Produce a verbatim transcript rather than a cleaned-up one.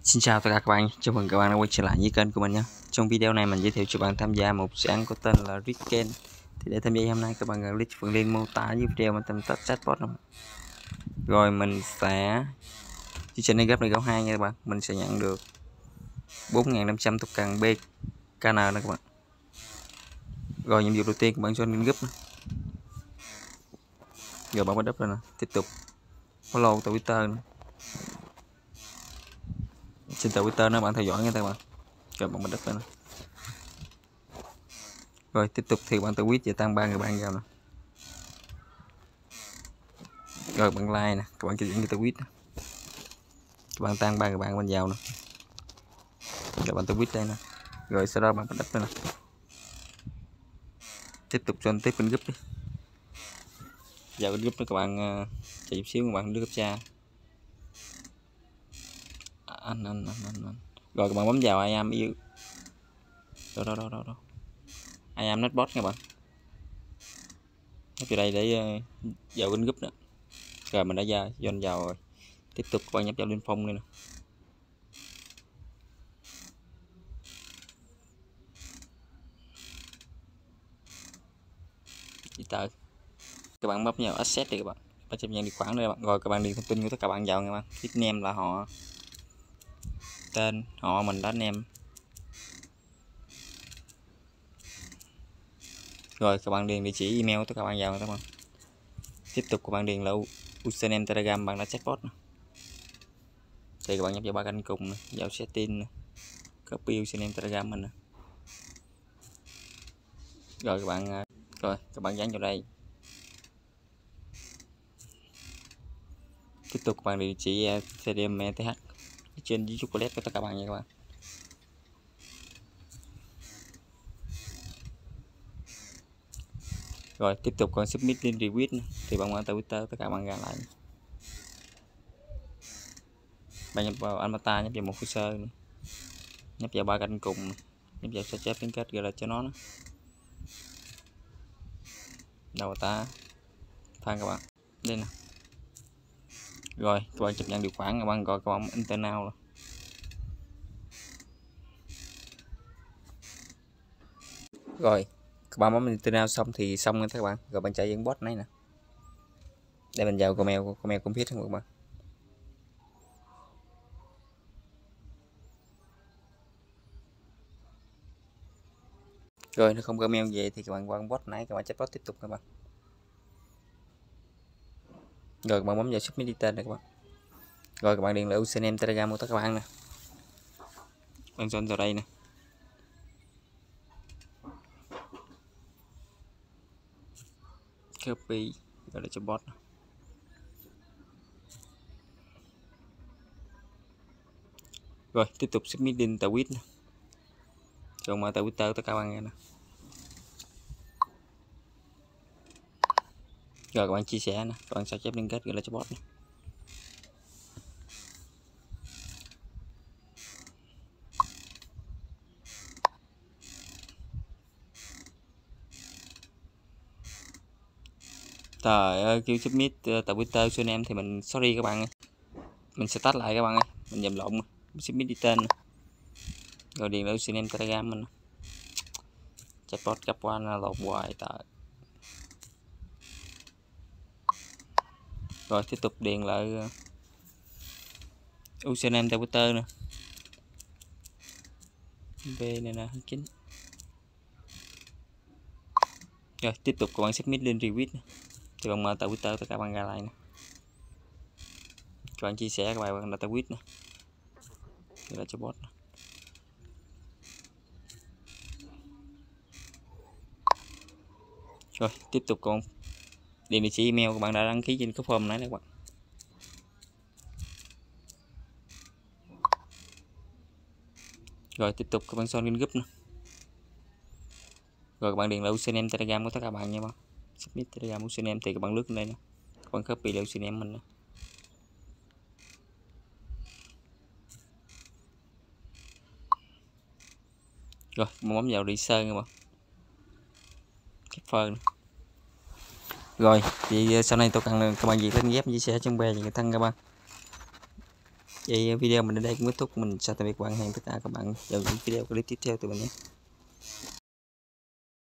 Xin chào tất cả các bạn, chào mừng các bạn đã quay trở lại với kênh của mình nhé. Trong video này mình giới thiệu cho bạn tham gia một dự án có tên là Ricken. Thì để tham gia hôm nay các bạn cần click phần link mô tả dưới video mình tầm test chatbot nào. Rồi mình sẽ chương trình này gấp này gấp hai nha các bạn. Mình sẽ nhận được bốn nghìn năm trăm token bê ca en nè các bạn. Rồi nhiệm vụ đầu tiên của bạn join group nè. Rồi bạn bắt đắp lên nè, tiếp tục follow Twitter nè. Trên Twitter nó bạn theo dõi nha các bạn. Rồi bạn bắt đắp lên nè. Rồi tiếp tục thì bạn tweet và tăng ba người bạn vào nè. Rồi bạn like nè, các bạn chỉ dẫn cái tweet nè. Các bạn tăng ba người bạn bên vào nè. Rồi bạn tweet đây nè. Rồi sau đó bạn bắt đắp đây nè. Tiếp tục join tiếp bên group đi. Vào bên group đó các bạn uh, chờ chút xíu các bạn đưa cấp cha. Anh anh anh anh anh. Rồi các bạn bấm vào I am yêu. Đâu đâu đâu đâu đâu. I am netbot các bạn. Nhấp vào đây để uh, vào bên group đó. Rồi mình đã ra join vào rồi. Tiếp tục các bạn nhấp vào liên phong đây nè. Đi tới. Các bạn bấm vào asset đi các bạn. Bạn chấp nhận điều khoản đây các bạn. Rồi các bạn điền thông tin của tất cả bạn vào nha các bạn. Nickname là họ, tên họ mình đã name. Rồi các bạn điền địa chỉ email của tất cả bạn vào các bạn. Tiếp tục các bạn điền là username Telegram bạn đã chatbot nè. Thì các bạn nhập vào ba cạnh cùng nè, vào setting nè. Copy username Telegram mình nè. Rồi các bạn rồi các bạn dán vào đây. Tiếp tục các bạn địa chỉ xê đê em tê hát trên với chocolate của tất cả bạn nha các bạn. Rồi tiếp tục còn submit link retweet nữa. Thì bạn vào Twitter tất cả bạn ra lại. Bạn nhập vào avatar, nhập vào một hồ sơ nữa. Nhập vào ba cạnh cùng, nhập vào sao chép liên kết gọi là cho nó nữa. Đầu ta phan các bạn đây nè. Rồi các bạn chấp nhận điều khoản các bạn gọi các bạn internal rồi. Rồi các bạn bấm internal xong thì xong rồi các bạn. Rồi bạn chạy dẫn bot này nè. Để mình vào comment comment config không các bạn. Rồi nó không có mail về thì các bạn qua bot nãy các bạn chatbot tiếp tục các bạn. Rồi các bạn bấm vào submit detail này các bạn. Rồi các bạn điền lại username Telegram của tất cả các bạn nè. Bạn join vào đây nè. Copy gọi là cho bot. Rồi tiếp tục submit link tweet nè. Rồi mà Twitter tất cả các bạn nghe nè. Rồi các bạn chia sẻ nè, các bạn sao chép liên kết gọi là cho bot nè. Trời ơi, kêu submit uh, Twitter cho anh em thì mình sorry các bạn ơi. Mình sẽ tắt lại các bạn ơi, mình nhầm lộn. Submit đi tên nè. Rồi điền lại username Telegram mình. Chatbot cấp qua là lộn hoài tại. Rồi tiếp tục điền lại uh, username Twitter nè. V này nè chín. Rồi tiếp tục các bạn submit link retweet nè. Thì bạn mở Twitter tất cả bạn ra lại nè. Các bạn chia sẻ các bài bạn đặt tweet nè. Đây là cho bot nè. Rồi tiếp tục còn điền địa chỉ email của bạn đã đăng ký trên cái form này các bạn. Rồi tiếp tục các bạn join group nè. Rồi các bạn điền lại username Telegram của tất cả các bạn nha bạn. Submit Telegram username thì các bạn lướt lên đây nè. Các bạn copy lại username mình nè. Rồi bấm vào research nha bạn. Keeper nè. Rồi thì sau này tôi cần các bạn gì lên ghép chia sẻ trong bè những thân các bạn. Vậy video mình đến đây cũng kết thúc, mình chào tạm biệt các bạn, hẹn tất cả các bạn vào những video clip tiếp theo từ mình nhé.